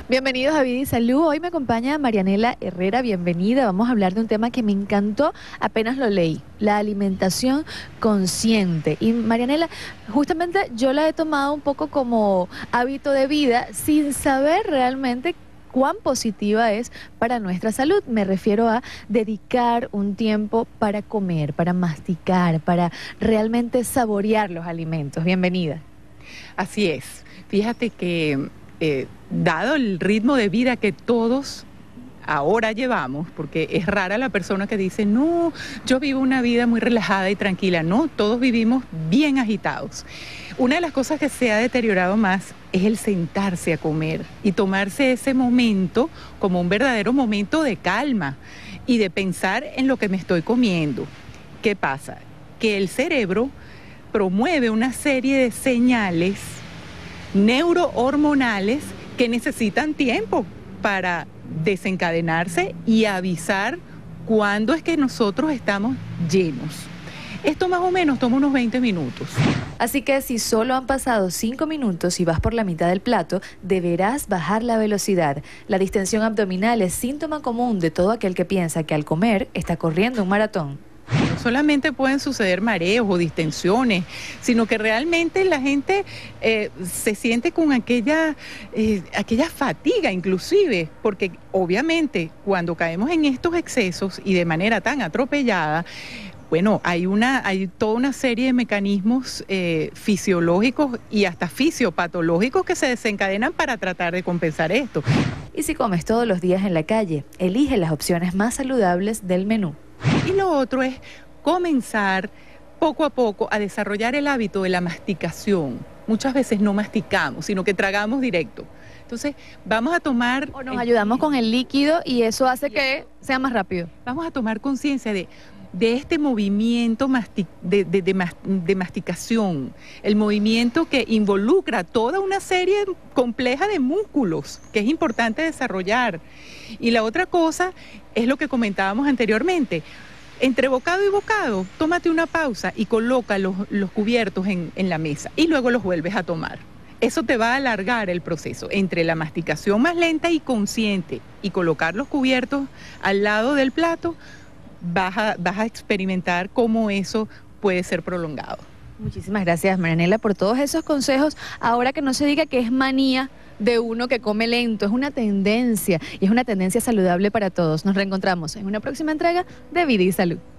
Bienvenidos a Vida y Salud. Hoy me acompaña Marianela Herrera, bienvenida. Vamos a hablar de un tema que me encantó apenas lo leí, la alimentación consciente. Y Marianela, justamente yo la he tomado un poco como hábito de vida sin saber realmente cuán positiva es para nuestra salud. Me refiero a dedicar un tiempo para comer, para masticar, para realmente saborear los alimentos. Bienvenida. Así es. Fíjate que dado el ritmo de vida que todos ahora llevamos, porque es rara la persona que dice, no, yo vivo una vida muy relajada y tranquila. No, todos vivimos bien agitados. Una de las cosas que se ha deteriorado más es el sentarse a comer y tomarse ese momento como un verdadero momento de calma y de pensar en lo que me estoy comiendo. ¿Qué pasa? Que el cerebro promueve una serie de señales neurohormonales que necesitan tiempo para desencadenarse y avisar cuándo es que nosotros estamos llenos. Esto más o menos toma unos 20 minutos. Así que si solo han pasado 5 minutos y vas por la mitad del plato, deberás bajar la velocidad. La distensión abdominal es síntoma común de todo aquel que piensa que al comer está corriendo un maratón. No solamente pueden suceder mareos o distensiones, sino que realmente la gente se siente con aquella fatiga inclusive, porque obviamente cuando caemos en estos excesos y de manera tan atropellada, bueno, hay toda una serie de mecanismos fisiológicos y hasta fisiopatológicos que se desencadenan para tratar de compensar esto. Y si comes todos los días en la calle, elige las opciones más saludables del menú. Y lo otro es comenzar poco a poco a desarrollar el hábito de la masticación. Muchas veces no masticamos, sino que tragamos directo. Entonces, vamos a tomar... O nos ayudamos con el líquido y eso hace que sea más rápido. Vamos a tomar conciencia de este movimiento de masticación, el movimiento que involucra toda una serie compleja de músculos que es importante desarrollar. Y la otra cosa es lo que comentábamos anteriormente. Entre bocado y bocado, tómate una pausa y coloca los cubiertos en la mesa y luego los vuelves a tomar. Eso te va a alargar el proceso entre la masticación más lenta y consciente y colocar los cubiertos al lado del plato. Vas a experimentar cómo eso puede ser prolongado. Muchísimas gracias, Marianela, por todos esos consejos. Ahora que no se diga que es manía de uno que come lento, es una tendencia y es una tendencia saludable para todos. Nos reencontramos en una próxima entrega de Vida y Salud.